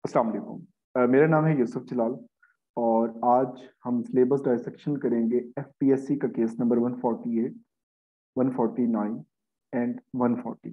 अस्सलाम वालेकुम। मेरा नाम है यूसुफ जलाल और आज हम सिलेबस डायसेक्शन करेंगे एफपीएससी का केस नंबर 148, 149 एंड 140।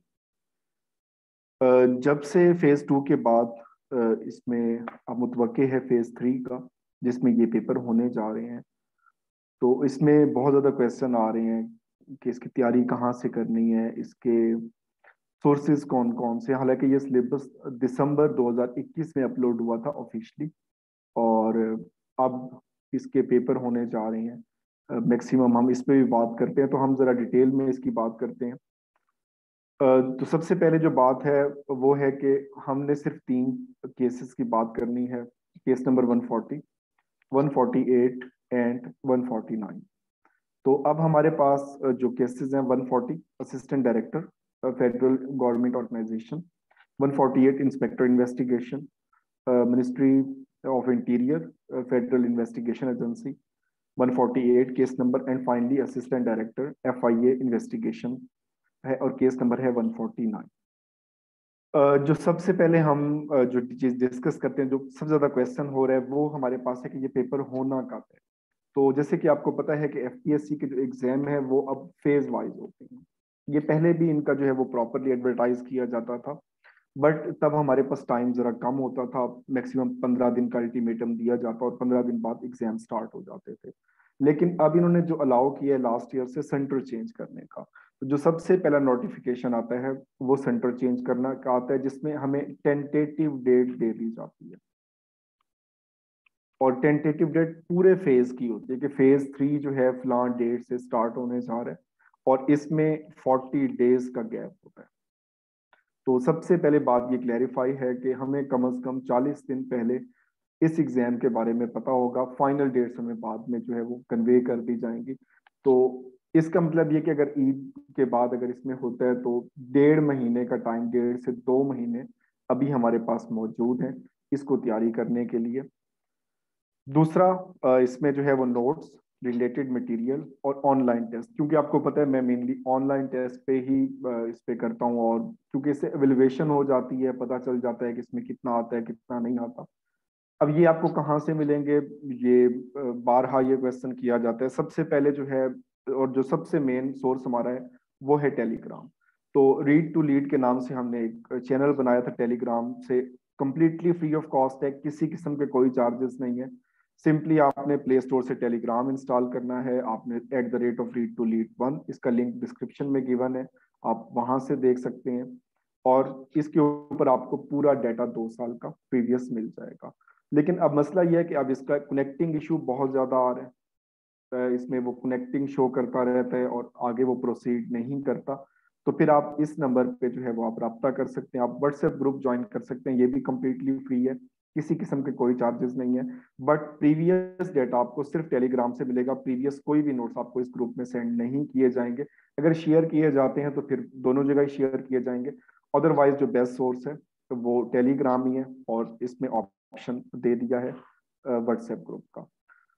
जब से फेज 2 के बाद इसमें अब मुतवक्के है फेज 3 का, जिसमें ये पेपर होने जा रहे हैं। तो इसमें बहुत ज़्यादा क्वेश्चन आ रहे हैं कि इसकी तैयारी कहाँ से करनी है, इसके सोर्सेज कौन कौन से। हालांकि ये सिलेबस दिसंबर 2021 में अपलोड हुआ था ऑफिशियली, और अब इसके पेपर होने जा रहे हैं। मैक्सिमम हम इस पे भी बात करते हैं, तो हम जरा डिटेल में इसकी बात करते हैं। तो सबसे पहले जो बात है वो है कि हमने सिर्फ 3 केसेस की बात करनी है। Case number 140, 148 and 149। तो अब हमारे पास जो केसेस हैं, 140 assistant director federal government organization, 148 inspector investigation ministry of interior federal investigation agency, 148 case number, and finally assistant director FIA investigation है और केस नंबर है 149। जो सबसे पहले हम जो चीज डिस्कस करते हैं, जो सबसे ज्यादा क्वेश्चन हो रहा है वो हमारे पास है कि ये पेपर होना कब है। तो जैसे कि आपको पता है कि एफपीएससी के जो एग्जाम है वो अब फेज वाइज होते हैं। ये पहले भी इनका जो है वो प्रॉपरली एडवर्टाइज किया जाता था, बट तब हमारे पास टाइम जरा कम होता था। मैक्सिमम 15 दिन का अल्टीमेटम दिया जाता और 15 दिन बाद एग्जाम स्टार्ट हो जाते थे। लेकिन अब इन्होंने जो अलाउ किया है लास्ट ईयर से सेंटर चेंज करने का, तो जो सबसे पहला नोटिफिकेशन आता है वो सेंटर चेंज करना का आता है, जिसमें हमें टेंटेटिव डेट दे दी जाती है। और टेंटेटिव डेट पूरे फेज की होती है कि फेज 3 जो है फलां डेट से स्टार्ट होने जा रहा है, और इसमें 40 डेज का गैप होता है। तो सबसे पहले बात ये क्लैरिफाई है कि हमें कम से कम 40 दिन पहले इस एग्जाम के बारे में पता होगा। फाइनल डेट्स हमें बाद में जो है वो कन्वे कर दी जाएंगी। तो इसका मतलब ये कि अगर ईद के बाद अगर इसमें होता है तो 1.5 महीने का टाइम, 1.5 से 2 महीने अभी हमारे पास मौजूद है इसको तैयारी करने के लिए। दूसरा, इसमें जो है वो नोट्स, रिलेटेड मटेरियल और ऑनलाइन टेस्ट, क्योंकि आपको पता है मैं मेनली ऑनलाइन टेस्ट पे ही इस पे करता हूँ, और क्योंकि इससे एवेल्युएशन हो जाती है, पता चल जाता है कि इसमें कितना आता है कितना नहीं आता। अब ये आपको कहाँ से मिलेंगे, ये बारहा ये क्वेश्चन किया जाता है। सबसे पहले जो है और जो सबसे मेन सोर्स हमारा है वो है टेलीग्राम। तो रीड टू लीड के नाम से हमने एक चैनल बनाया था टेलीग्राम से, कंप्लीटली फ्री ऑफ कॉस्ट है, किसी किस्म के कोई चार्जेस नहीं है। सिंपली आपने प्ले स्टोर से टेलीग्राम इंस्टॉल करना है, आपने @read2lead1, इसका लिंक डिस्क्रिप्शन में गिवन है, आप वहां से देख सकते हैं। और इसके ऊपर आपको पूरा डाटा 2 साल का प्रीवियस मिल जाएगा। लेकिन अब मसला यह है कि अब इसका कनेक्टिंग इशू बहुत ज्यादा आ रहा है। इसमें वो कनेक्टिंग शो करता रहता है और आगे वो प्रोसीड नहीं करता। तो फिर आप इस नंबर पे जो है वो आप रब्ता कर सकते हैं, आप व्हाट्सएप ग्रुप ज्वाइन कर सकते हैं, ये भी कम्प्लीटली फ्री है, किसी किस्म के कोई चार्जेस नहीं है। बट प्रीवियस डेटा आपको सिर्फ टेलीग्राम से मिलेगा, प्रीवियस कोई भी नोट्स आपको इस ग्रुप में सेंड नहीं किए जाएंगे। अगर शेयर किए जाते हैं तो फिर दोनों जगह ही शेयर किए जाएंगे। अदरवाइज जो बेस्ट सोर्स है तो वो टेलीग्राम ही है, और इसमें ऑप्शन दे दिया है व्हाट्सएप ग्रुप का।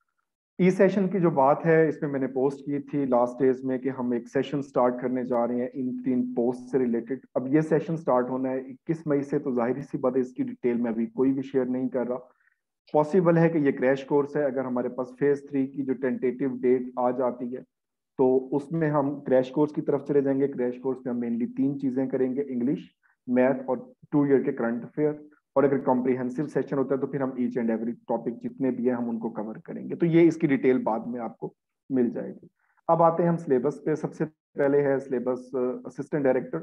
ई सेशन की जो बात है, इसमें मैंने पोस्ट की थी लास्ट डेज में कि हम एक सेशन स्टार्ट करने जा रहे हैं इन 3 पोस्ट से रिलेटेड। अब ये सेशन स्टार्ट होना है 21 मई से, तो जाहिर सी बात है इसकी डिटेल में अभी कोई भी शेयर नहीं कर रहा। पॉसिबल है कि ये क्रैश कोर्स है, अगर हमारे पास फेज 3 की जो टेंटेटिव डेट आ जाती है तो उसमें हम क्रैश कोर्स की तरफ चले जाएंगे। क्रैश कोर्स में हम मेनली 3 चीजें करेंगे, इंग्लिश, मैथ और 2 ईयर के करंट अफेयर। और अगर कॉम्प्रिहेंसिव सेशन होता है तो फिर हम ईच एंड एवरी टॉपिक जितने भी है हम उनको कवर करेंगे। तो ये इसकी डिटेल बाद में आपको मिल जाएगी। अब आते हैं हम सिलेबस पे। सबसे पहले है syllabus assistant director,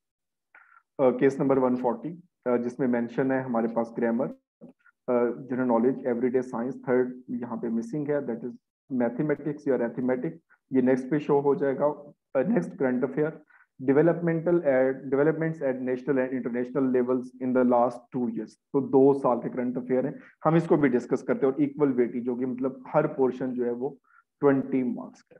case number 140, जिसमें मेंशन है हमारे पास grammar, general knowledge, everyday science. Third यहाँ पे मिसिंग है, दैट इज मैथमेटिक्स या अरिथमेटिक, ये नेक्स्ट पे शो हो जाएगा। Next current affair, developments at national and international levels in the last 2 years. तो 2 साल के करंट अफेयर है, हम इसको भी डिस्कस करते हैं। और इक्वल वेटेज होगी, मतलब हर पोर्शन जो है वो 20 मार्क्स का है।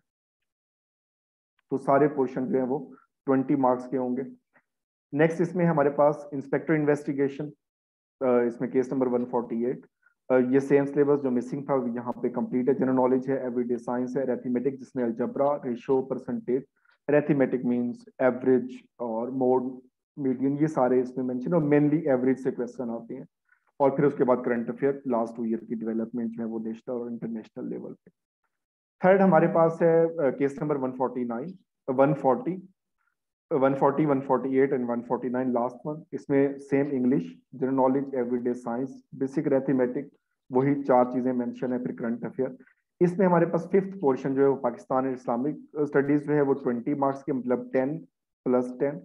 तो सारे पोर्शन जो है वो 20 मार्क्स के होंगे। नेक्स्ट इसमें हमारे पास इंस्पेक्टर इन्वेस्टिगेशन, इसमें केस नंबर 148। ये सेम सिलेबस जो मिसिंग था यहाँ पे कंप्लीट है। जनरल नॉलेज है, एवरीडे साइंस है, अरिथमेटिक जिसमें algebra, ratio, percentage, arithmetic means average और मोड, मीडियन, ये सारे इसमें मेंशन, और मेनली एवरेज से क्वेश्चन आते हैं। और फिर उसके बाद करंट अफेयर, लास्ट 2 ईयर की डेवलपमेंट जो है वो नेशनल और इंटरनेशनल लेवल पे। थर्ड हमारे पास है case number 149, 140, 140, 148 and 149 last one. इसमें same English, general knowledge, everyday science, basic arithmetic, वही 4 चीजें मेंशन है, फिर करंट अफेयर। इसमें हमारे पास फिफ्थ पोर्शन जो है वो पाकिस्तान एंड इस्लामिक स्टडीज जो है वो 20 मार्क्स के, मतलब 10+10।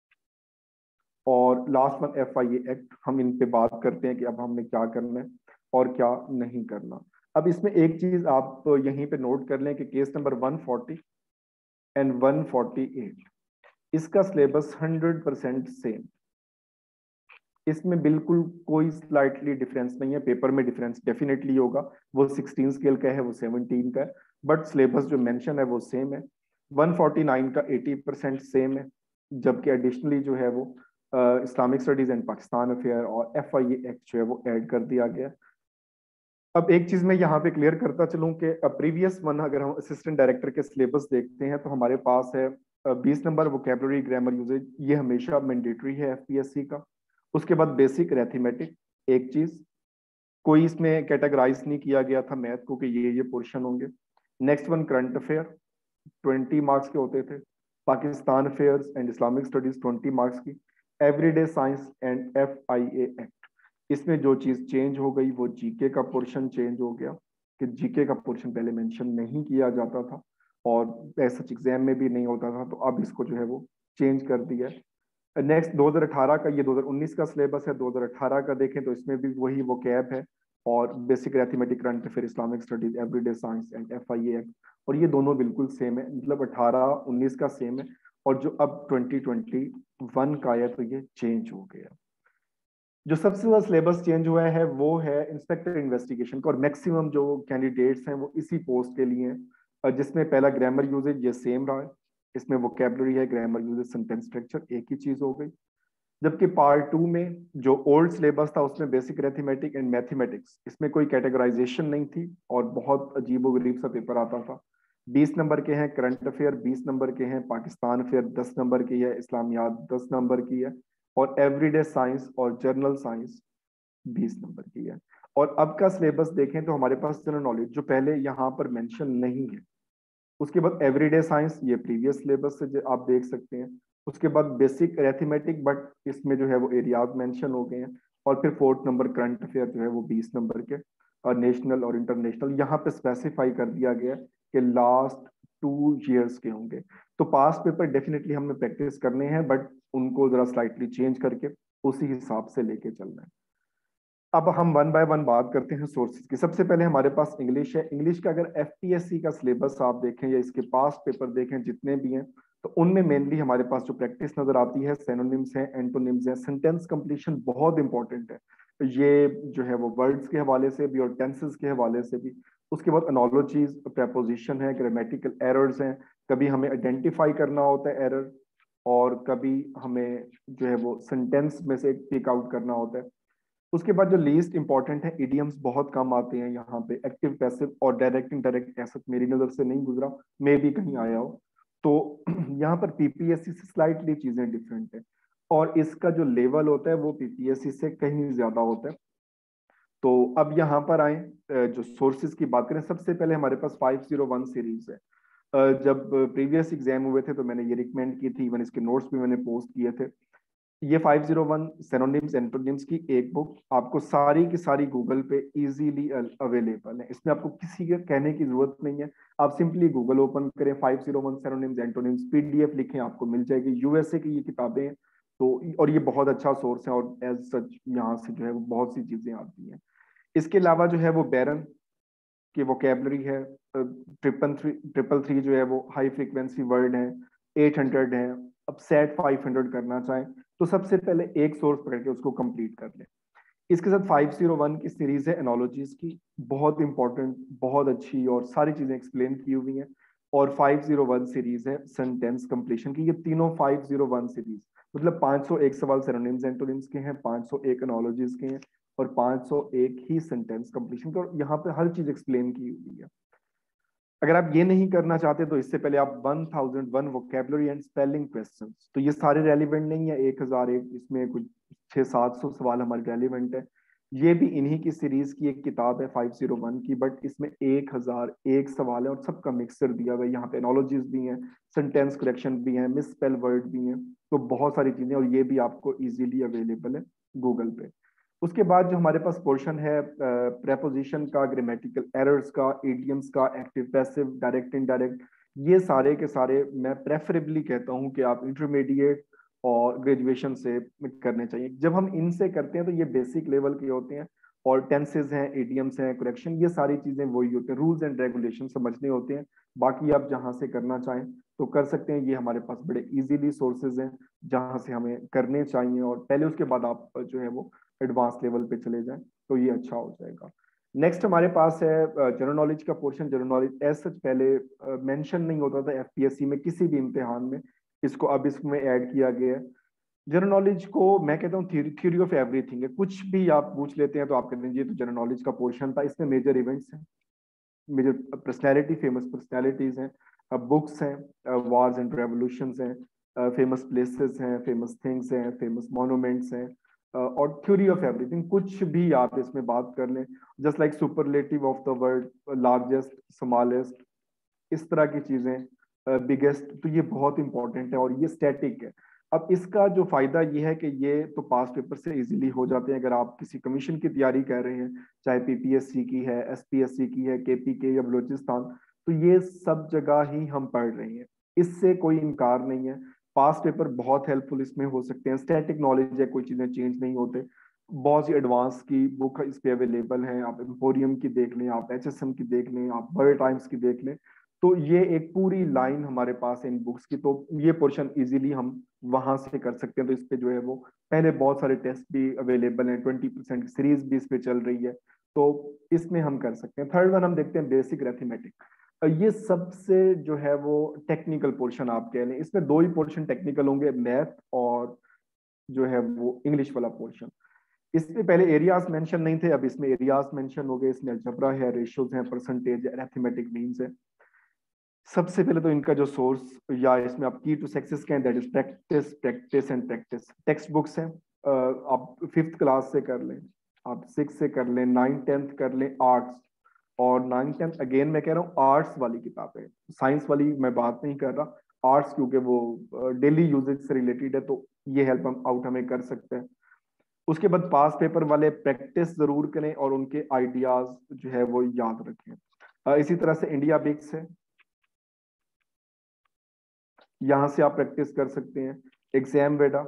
और लास्ट वन FIA एक्ट, हम इन पे बात करते हैं कि अब हमने क्या करना है और क्या नहीं करना। अब इसमें एक चीज आप यहीं पे नोट कर लें कि केस नंबर 140 एंड 148, इसका सिलेबस 100% सेम। इसमें बिल्कुल कोई स्लाइटली डिफरेंस नहीं है। पेपर में डिफरेंस डेफिनेटली होगा, वो 16 स्केल का है, वो 17 का है, बट सिलेबस जो मेंशन है वो सेम है। 149 का 80% सेम है, जबकि एडिशनली जो है वो Islamic studies and Pakistan affair और FIA एक्ट जो है वो ऐड कर दिया गया। अब एक चीज मैं यहाँ पे क्लियर करता चलूं कि प्रीवियस वन अगर हम असिस्टेंट डायरेक्टर के सिलेबस देखते हैं तो हमारे पास है 20 नंबर वोकेबलरी ग्रामर यूजेज, ये हमेशा मैंडेटरी है FPSC का। उसके बाद बेसिक अरिथमेटिक, एक चीज कोई इसमें कैटेगराइज नहीं किया गया था मैथ को कि ये पोर्शन होंगे। Next one current affair, 20 marks के होते थे। Pakistan affairs and Islamic studies 20 marks की। Everyday science and FIA act, इसमें जो चीज चेंज हो गई वो जीके का पोर्शन चेंज हो गया, कि जीके का पोर्शन पहले मेंशन नहीं किया जाता था और ऐसा एग्जाम में भी नहीं होता था, तो अब इसको जो है वो चेंज कर दिया है। नेक्स्ट 2018 का, ये 2019 का सिलेबस है, 2018 का देखें तो इसमें भी वही वो कैप है, और basic arithmetic, current affair, Islamic studies, everyday science and FIA act, और ये दोनों बिल्कुल सेम है, मतलब 18-19 का सेम है। और जो अब 2021 का आया तो ये चेंज हो गया। जो सबसे ज्यादा सिलेबस चेंज हुआ है वो है इंस्पेक्टर इन्वेस्टिगेशन का, और मैक्सिमम जो कैंडिडेट्स हैं वो इसी पोस्ट के लिए हैं। जिसमें पहला ग्रामर यूजेज ये सेम रहा है, इसमें वोकेबलरी है, ग्रामर यूजेज, सेंटेंस स्ट्रक्चर एक ही चीज हो गई। जबकि पार्ट 2 में जो ओल्ड सिलेबस था उसमें बेसिक अरिथमेटिक एंड मैथमेटिक्स, इसमें कोई कैटेगराइजेशन नहीं थी और बहुत अजीबोगरीब सा पेपर आता था। 20 नंबर के हैं करंट अफेयर, 20 नंबर के हैं पाकिस्तान अफेयर, 10 नंबर की है इस्लामियात, 10 नंबर की है, और एवरीडे साइंस और जर्नल साइंस 20 नंबर की है। और अब का सिलेबस देखें तो हमारे पास जनरल नॉलेज जो पहले यहाँ पर मेंशन नहीं है, उसके बाद एवरीडे साइंस, ये प्रीवियस सिलेबस से आप देख सकते हैं। उसके बाद बेसिक अरिथमेटिक, बट इसमें जो है वो एरियाज मेंशन हो गए हैं। और फिर फोर्थ नंबर करंट अफेयर जो है वो 20 नंबर के, और नेशनल और इंटरनेशनल यहाँ पे स्पेसिफाई कर दिया गया कि लास्ट 2 ईयर्स के होंगे। तो पास पेपर डेफिनेटली हमने प्रैक्टिस करने हैं, बट उनको जरा स्लाइटली चेंज करके उसी हिसाब से लेके चलना है। अब हम वन बाय वन बात करते हैं सोर्सेज की। सबसे पहले हमारे पास इंग्लिश है। इंग्लिश का अगर FPSC का सिलेबस आप देखें या इसके पास पेपर देखें जितने भी हैं, तो उनमें मेनली हमारे पास जो प्रैक्टिस नजर आती है सिनोनिम्स हैं, एंटोनिम्स हैं, सेंटेंस कंप्लीशन बहुत इंपॉर्टेंट है। ये जो है वो वर्ड्स के हवाले से भी और टेंसेस के हवाले से भी। उसके बाद एनोलॉजीज, प्रेपोजिशन है, ग्रामेटिकल एरर्स हैं, कभी हमें आइडेंटिफाई करना होता है एरर, और कभी हमें जो है वो सेंटेंस में से पिक आउट करना होता है। उसके बाद जो लीस्ट इंपॉर्टेंट है, इडियम्स बहुत कम आते हैं यहाँ पे। एक्टिव, पैसिव और डायरेक्ट इनडायरेक्ट ऐसा मेरी नजर से नहीं गुजरा, मे भी कहीं आया हो। तो यहाँ पर PPSC से स्लाइटली चीजें डिफरेंट है, और इसका जो लेवल होता है वो PPSC से कहीं ज्यादा होता है। तो अब यहाँ पर आए, जो सोर्सेज की बात करें, सबसे पहले हमारे पास 501 सीरीज है। जब प्रीवियस एग्जाम हुए थे तो मैंने ये रिकमेंड की थी, इवन इसके नोट्स भी मैंने पोस्ट किए थे। ये 501 सिनोनिम्स एंटोनिम्स की एक बुक आपको सारी की सारी गूगल पे इजीली अवेलेबल है। इसमें आपको किसी के कहने की जरूरत नहीं है, आप सिंपली गूगल ओपन करें, 501 सिनोनिम्स एंटोनिम्स PDF लिखें, आपको मिल जाएगी। USA की ये किताबें हैं, तो और ये बहुत अच्छा सोर्स है, और एज सच यहाँ से जो है वो बहुत सी चीजें आती हैं। इसके अलावा जो है वो बैरन की वोकेबलरी है, ट्रिपल थ्री जो है वो हाई फ्रीक्वेंसी वर्ड है, 800 है। अब सेट 500 करना चाहें तो सबसे पहले एक सोर्स पकड़ के उसको कंप्लीट कर ले। इसके साथ 501 की सीरीज है एनोलॉजीज की, बहुत इंपॉर्टेंट, बहुत अच्छी, और सारी चीजें एक्सप्लेन की हुई हैं। और 501 सीरीज है सेंटेंस कंप्लीशन की। ये तीनों 501 सीरीज, मतलब 501 सवाल सिनोनिम्स एंटोनिम्स के हैं, 501 एनोलॉजीज के हैं, और 501 ही सेंटेंस कंप्लीशन के, और यहाँ पे हर चीज एक्सप्लेन की हुई है। अगर आप ये नहीं करना चाहते तो इससे पहले आप 1001 वोकेबलरी एंड स्पेलिंग क्वेश्चंस, तो ये सारे रेलिवेंट नहीं है, 1001, इसमें कुछ 600-700 सवाल हमारे रेलिवेंट है। ये भी इन्हीं की सीरीज की एक किताब है 501 की, बट इसमें 1001 सवाल है और सबका मिक्सर दिया हुआ है। यहाँ पे एनोलॉजीज भी हैं, सेंटेंस करेक्शन भी हैं, मिस स्पेल वर्ड भी हैं, तो बहुत सारी चीजें, और ये भी आपको इजीली अवेलेबल है गूगल पे। उसके बाद जो हमारे पास पोर्शन है प्रेपोजिशन का, ग्रामेटिकल एरर्स का, इडियम्स का, एक्टिव पैसिव, डायरेक्ट इनडायरेक्ट, ये सारे के सारे मैं प्रेफरेबली कहता हूँ कि आप इंटरमीडिएट और ग्रेजुएशन से करने चाहिए। जब हम इनसे करते हैं तो ये बेसिक लेवल के होते हैं, और टेंसेज हैं, एडियम्स हैं, करेक्शन, ये सारी चीजें वही होते हैं, रूल्स एंड रेगुलेशन समझने होते हैं। बाकी आप जहां से करना चाहें तो कर सकते हैं, ये हमारे पास बड़े इजीली सोर्सेज हैं जहां से हमें करने चाहिए, और पहले उसके बाद आप जो है वो एडवांस लेवल पे चले जाएं तो ये अच्छा हो जाएगा। नेक्स्ट हमारे पास है जनरल नॉलेज का portion. General knowledge as such पहले मेंशन नहीं होता था एफपीएससी में किसी भी इम्तिहान में, इसको अब इसमें ऐड किया गया है। जनरल नॉलेज को मैं कहता हूँ थ्योरी ऑफ एवरीथिंग है, कुछ भी आप पूछ लेते हैं तो आप कहते हैं ये तो जनरल नॉलेज का पोर्शन था। इसमें मेजर इवेंट्स हैं, मेजर पर्सनैलिटी, फेमस पर्सनैलिटीज हैं, बुक्स हैं, वार्स एंड रेवोल्यूशंस हैं, फेमस प्लेसेस हैं, फेमस थिंग्स हैं, फेमस मॉन्यूमेंट्स हैं, और थ्योरी ऑफ एवरीथिंग, कुछ भी आप इसमें बात कर लें, just like superlative of the world, largest, smallest, इस तरह की चीजें, बिगेस्ट, तो ये बहुत इंपॉर्टेंट है और ये स्टैटिक है। अब इसका जो फायदा ये है कि ये तो पास पेपर से इजीली हो जाते हैं। अगर आप किसी कमीशन की तैयारी कर रहे हैं, चाहे पीपीएससी की है, एसपीएससी की है, केपीके या बलूचिस्तान, तो ये सब जगह ही हम पढ़ रहे हैं, इससे कोई इनकार नहीं है। पास पेपर बहुत हेल्पफुल इसमें हो सकते हैं। स्टैटिक नॉलेज है, कोई चीजें चेंज नहीं होते। बहुत सी एडवांस की बुक इस पे अवेलेबल हैं, आप एम्पोरियम की देख लें, आप एचएसएम की देख लें, आप बर्ड टाइम्स की देख लें, तो ये एक पूरी लाइन हमारे पास है इन बुक्स की, तो ये पोर्शन इजीली हम वहां से कर सकते हैं। तो इस पे जो है वो पहले बहुत सारे टेस्ट भी अवेलेबल हैं, 20% सीरीज भी इस पे चल रही है, तो इसमें हम कर सकते हैं। थर्ड वन हम देखते हैं बेसिक अरिथमेटिक। ये सबसे जो है वो टेक्निकल पोर्शन आप कह लें। इसमें दो ही पोर्शन टेक्निकल होंगे, मैथ और जो है वो इंग्लिश वाला पोर्शन। इसमें पहले एरियाज मेंशन नहीं थे, अब इसमें एरियाज मेंशन हो गए। इसमें अलजेब्रा है, रेशियोज हैं, परसेंटेज, अरिथमेटिक मीन्स है। सबसे पहले तो इनका जो सोर्स, या इसमें आप की टू सक्सेस कहें, that is practice, practice and practice. Text books हैं, आप फिफ्थ क्लास से कर लें, आप सिक्स से कर लें, 9th 10th कर लें, आर्ट्स, और 9th 10th अगेन मैं कह रहा हूँ आर्ट्स वाली किताबें, साइंस वाली मैं बात नहीं कर रहा। आर्ट्स क्योंकि वो डेली यूजेज से रिलेटेड है, तो ये हेल्प हम आउट हमें कर सकते हैं। उसके बाद पास पेपर वाले प्रैक्टिस जरूर करें और उनके आइडियाज जो है वो याद रखें। इसी तरह से इंडिया बिक्स है, यहाँ से आप प्रैक्टिस कर सकते हैं। एग्जाम वेडा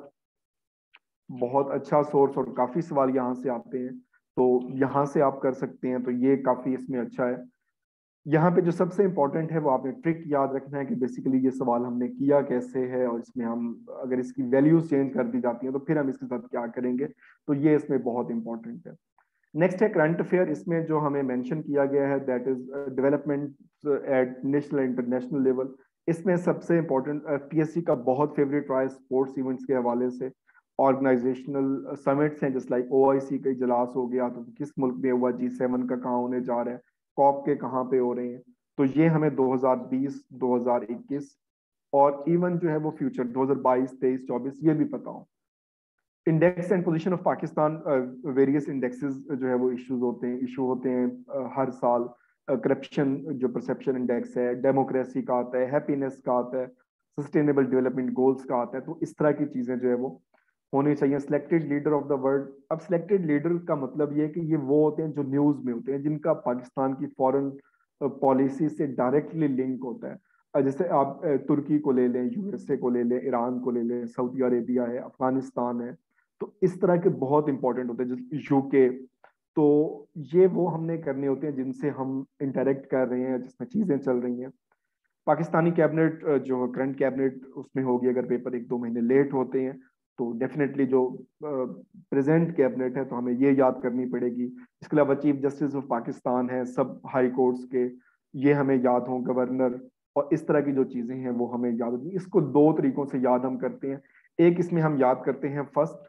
बहुत अच्छा सोर्स, और काफी सवाल यहाँ से आते हैं, तो यहाँ से आप कर सकते हैं, तो ये काफी इसमें अच्छा है। यहाँ पे जो सबसे इंपॉर्टेंट है वो आपने ट्रिक याद रखना है कि बेसिकली ये सवाल हमने किया कैसे है, और इसमें हम अगर इसकी वैल्यूज चेंज कर दी जाती हैं तो फिर हम इसके साथ क्या करेंगे, तो ये इसमें बहुत इंपॉर्टेंट है। नेक्स्ट है करंट अफेयर। इसमें जो हमें मेंशन किया गया है that is development at national international level. इसमें सबसे इम्पोर्टेंट पीएससी का बहुत फेवरेट रहा है स्पोर्ट्स इवेंट्स के हवाले से। ऑर्गेनाइजेशनल समिट्स हैं, जैसे लाइक ओआईसी का इजलास हो गया तो किस मुल्क में हुआ, G7 का कहाँ होने जा रहा है, कॉप के कहाँ पे हो रहे हैं, तो ये हमें 2020, 2021 और इवन जो है वो फ्यूचर 2022, 23, 24 ये भी पता हो। Index and position of Pakistan, various indexes जो है वो इशू होते हैं हर साल। करप्शन जो परसेप्शन इंडेक्स है, डेमोक्रेसी का आता है, हैप्पीनेस का आता है, सस्टेनेबल डेवलपमेंट गोल्स का आता है, तो इस तरह की चीजें जो है वो होनी चाहिए। Selected leader of the world, अब सिलेक्टेड लीडर का मतलब ये है कि ये वो होते हैं जो न्यूज में होते हैं, जिनका पाकिस्तान की फॉरेन पॉलिसी से डायरेक्टली लिंक होता है। जैसे आप तुर्की को ले लें, यूएसए को ले लें, ईरान को ले लें, सऊदी अरेबिया है, अफगानिस्तान है, तो इस तरह के बहुत इंपॉर्टेंट होते हैं, जैसे यूके। तो ये वो हमने करने होते हैं जिनसे हम इंटरेक्ट कर रहे हैं, जिसमें चीजें चल रही हैं। पाकिस्तानी कैबिनेट जो करंट कैबिनेट उसमें होगी, अगर पेपर 1-2 महीने लेट होते हैं तो डेफिनेटली जो प्रेजेंट कैबिनेट है तो हमें ये याद करनी पड़ेगी। इसके अलावा चीफ जस्टिस ऑफ पाकिस्तान है, सब हाई कोर्ट्स के, ये हमें याद हों, गवर्नर, और इस तरह की जो चीजें हैं वो हमें याद होती हैं। इसको दो तरीकों से याद हम करते हैं। एक इसमें हम याद करते हैं फर्स्ट,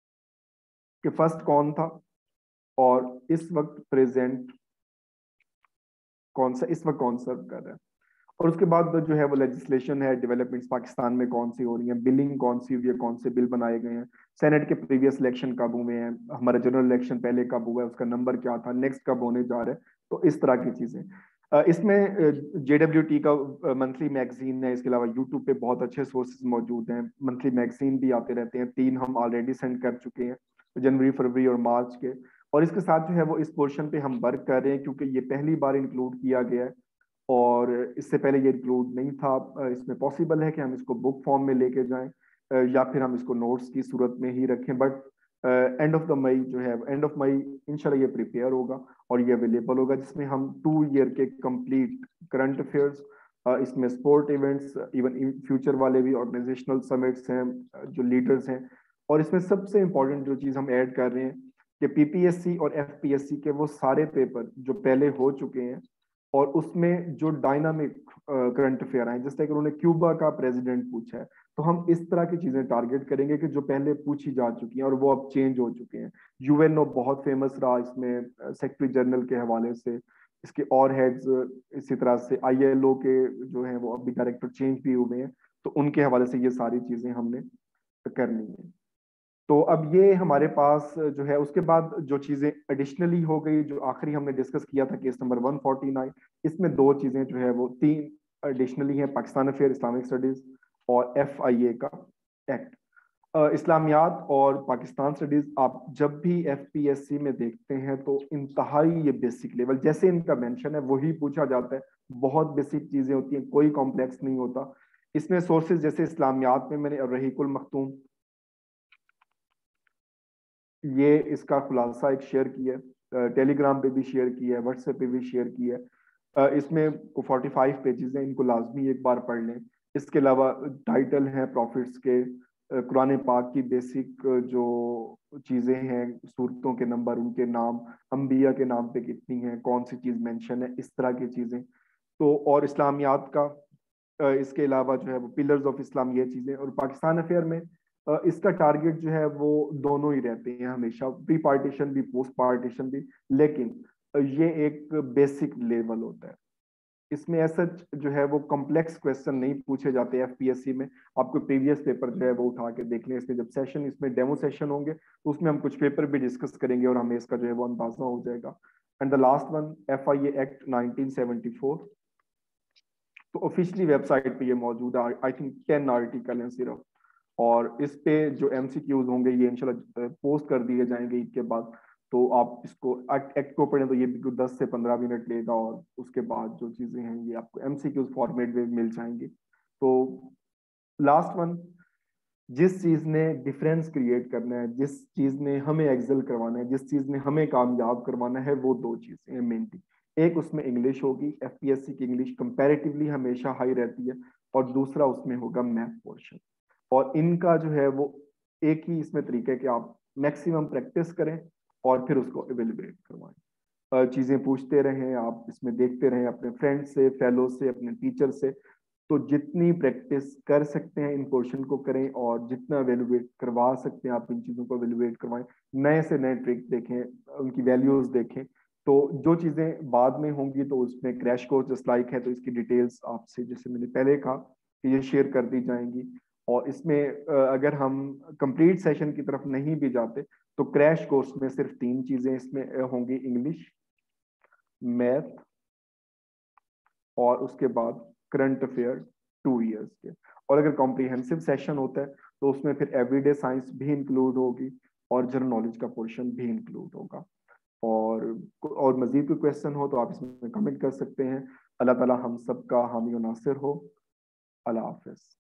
कि फर्स्ट कौन था, और इस वक्त प्रेजेंट कौन सा, इस वक्त कौन सर्व कर रहा है। और उसके बाद जो है वो लेजिस्लेशन है, डेवलपमेंट्स पाकिस्तान में कौन सी हो रही है, बिलिंग कौन सी हुई है, कौन से बिल बनाए गए हैं, सेनेट के प्रीवियस इलेक्शन कब हुए हैं, हमारा जनरल इलेक्शन पहले कब हुआ है, उसका नंबर क्या था, नेक्स्ट कब होने जा रहा है। तो इस तरह की चीजें इसमें JWT का मंथली मैगजीन है, इसके अलावा यूट्यूब पे बहुत अच्छे सोर्सेज मौजूद हैं, मंथली मैगजीन भी आते रहते हैं, 3 हम ऑलरेडी सेंड कर चुके हैं, जनवरी, फरवरी और मार्च के। और इसके साथ जो है वो इस पोर्शन पे हम वर्क कर रहे हैं, क्योंकि ये पहली बार इंक्लूड किया गया है और इससे पहले ये इंक्लूड नहीं था। इसमें पॉसिबल है कि हम इसको बुक फॉर्म में लेके जाएं या फिर हम इसको नोट्स की सूरत में ही रखें, but end of the May जो है, एंड ऑफ मई इंशाल्लाह ये प्रिपेयर होगा और ये अवेलेबल होगा, जिसमें हम 2 ईयर के कंप्लीट करंट अफेयर्स, इसमें स्पोर्ट इवेंट्स, इवन फ्यूचर वाले भी ऑर्गेनाइजेशनल समिट्स हैं, जो लीडर्स हैं, और इसमें सबसे इंपॉर्टेंट जो चीज़ हम ऐड कर रहे हैं कि PPSC और FPSC के वो सारे पेपर जो पहले हो चुके हैं और उसमें जो डायनामिक करंट अफेयर आए, जैसे कि उन्होंने क्यूबा का प्रेसिडेंट पूछा है, तो हम इस तरह की चीजें टारगेट करेंगे कि जो पहले पूछी जा चुकी हैं और वो अब चेंज हो चुके हैं। UNO बहुत फेमस रहा इसमें सेक्रेटरी जनरल के हवाले से, इसके और हेड्स, इसी तरह से ILO के जो हैं वो अभी डायरेक्टर चेंज भी हुए हैं, तो उनके हवाले से ये सारी चीजें हमने करनी है। तो अब ये हमारे पास जो है, उसके बाद जो चीजें एडिशनली हो गई, जो आखिरी हमने डिस्कस किया था केस नंबर 149, इसमें 2 चीजें जो है वो 3 एडिशनली हैं, पाकिस्तान अफेयर, इस्लामिक स्टडीज और FIA का एक्ट। इस्लामियात और पाकिस्तान स्टडीज आप जब भी FPSC में देखते हैं तो इंतहाई ये बेसिक लेवल, जैसे इनका मेंशन है वही पूछा जाता है, बहुत बेसिक चीजें होती हैं, कोई कॉम्प्लेक्स नहीं होता। इसमें सोर्सेज जैसे इस्लामियात में मैंने रहीकुल मखतूम, ये इसका खुलासा एक शेयर किया है, टेलीग्राम पे भी शेयर किया है, व्हाट्सएप पे भी शेयर किया है। इसमें 45 पेजेस हैं, इनको लाजमी एक बार पढ़ लें। इसके अलावा टाइटल है प्रॉफिट्स के, कुरान पाक की बेसिक जो चीज़ें हैं, सूरतों के नंबर, उनके नाम, अंबिया के नाम पे कितनी हैं, कौन सी चीज़ मेंशन है, इस तरह की चीज़ें। तो और इस्लामियात का इसके अलावा जो है वो पिलर्स ऑफ इस्लाम, ये चीज़ें। और पाकिस्तान अफेयर में इसका टारगेट जो है वो दोनों ही रहते हैं हमेशा, प्री पार्टीशन भी पोस्ट पार्टीशन भी, लेकिन ये एक बेसिक लेवल होता है। इसमें ऐसा जो है वो कॉम्प्लेक्स क्वेश्चन नहीं पूछे जाते FPSC में। आपको प्रीवियस पेपर जो है वो उठा के देख लें, इसमें जब सेशन, इसमें डेमो सेशन होंगे तो उसमें हम कुछ पेपर भी डिस्कस करेंगे और हमें इसका जो है वो अंदाजा हो जाएगा। And the last one, FIA act 1974, तो ऑफिशियली वेबसाइट पे ये मौजूद है, आई थिंक 10 आर्टिकल हैं सिर्फ। और इस पे जो MCQs होंगे ये इंशाल्लाह पोस्ट कर दिए जाएंगे ईद के बाद, तो आप इसको एक्ट को पढ़ें तो ये भी 10 से 15 मिनट लेगा, और उसके बाद जो चीजें हैं ये आपको MCQs फॉर्मेट में मिल जाएंगी। तो लास्ट वन, जिस चीज ने डिफरेंस क्रिएट करना है, जिस चीज ने हमें एक्सेल करवाना है, जिस चीज ने हमें कामयाब करवाना है, वो 2 चीजें हैं मेनली। एक उसमें इंग्लिश होगी, FPSC की इंग्लिश कंपैरेटिवली हमेशा हाई रहती है, और दूसरा उसमें होगा मैथ पोर्शन। और इनका जो है वो एक ही इसमें तरीका है कि आप मैक्सिमम प्रैक्टिस करें और फिर उसको एवेलुएट करवाएं, चीजें पूछते रहें, आप इसमें देखते रहें अपने फ्रेंड से, फेलो से, अपने टीचर से। तो जितनी प्रैक्टिस कर सकते हैं इन क्वेश्चन को करें, और जितना एवेलुएट करवा सकते हैं आप इन चीज़ों को एवेलुएट करवाएं, नए से नए ट्रिक देखें, उनकी वैल्यूज देखें। तो जो चीज़ें बाद में होंगी तो उसमें क्रैश कोर्स जस्ट लाइक है, तो इसकी डिटेल्स आपसे, जैसे मैंने पहले कहा, कि ये शेयर कर दी जाएंगी। और इसमें अगर हम कंप्लीट सेशन की तरफ नहीं भी जाते तो क्रैश कोर्स में सिर्फ 3 चीज़ें इसमें होंगी, इंग्लिश, मैथ और उसके बाद करंट अफेयर 2 ईयर्स के। और अगर कॉम्प्रिहेंसिव सेशन होता है तो उसमें फिर एवरीडे साइंस भी इंक्लूड होगी और जनरल नॉलेज का पोर्शन भी इंक्लूड होगा। और मजीद कोई क्वेश्चन हो तो आप इसमें कमेंट कर सकते हैं। अल्लाह ताला हम सबका हामी और नासिर हो। अल्लाह हाफिज।